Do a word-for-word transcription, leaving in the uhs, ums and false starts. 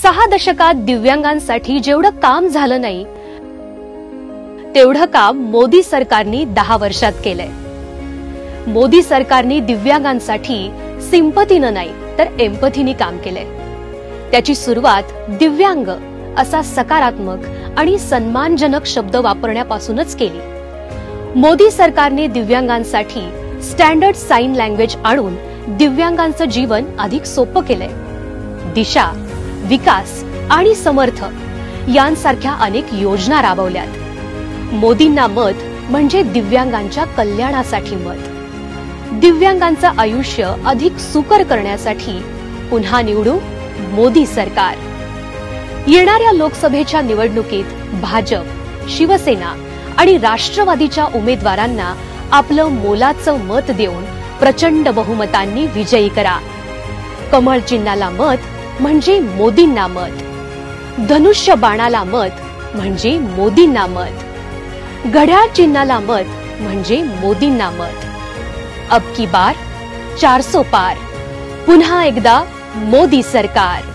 सहा दशकात दिव्यांगांसाठी जेवढं काम झालं नाही तेवढं काम मोदी सरकारने दहा वर्षात केलंय। मोदी सरकारने दिव्यांगांसाठी सिंपतीनं नाही तर एम्पथीने काम केलंय। त्याची सुरुवात दिव्यांग असा सकारात्मक आणि सन्मानजनक शब्द वापरण्यापासूनच केली। मोदी सरकारने दिव्यांगांसाठी स्टँडर्ड साइन लँग्वेज आणून दिव्यांगांचं जीवन अधिक सोपं केलंय। दिशा, विकास आणि समर्थ यांसारख्या अनेक योजना राबवल्यात। मोदींना मत म्हणजे दिव्यांगांच्या कल्याणासाठी मत। दिव्यांगांचं आयुष्य अधिक सुकर करण्यासाठी पुन्हा निवडू मोदी सरकार। येणाऱ्या लोकसभेच्या निवडणुकीत भाजप, शिवसेना आणि राष्ट्रवादीच्या उमेदवारांना आपलं मोलाचं मत देऊन प्रचंड बहुमतांनी विजयी करा। कमळ चिन्हाला मत म्हणजे मोदींना मत। धनुष्य बाणाला मत म्हणजे मोदींना मत। घड्याळ चिन्हाला मत म्हणजे मोदींना मत। अब की बार चारसो पार, पुन्हा एकदा मोदी सरकार।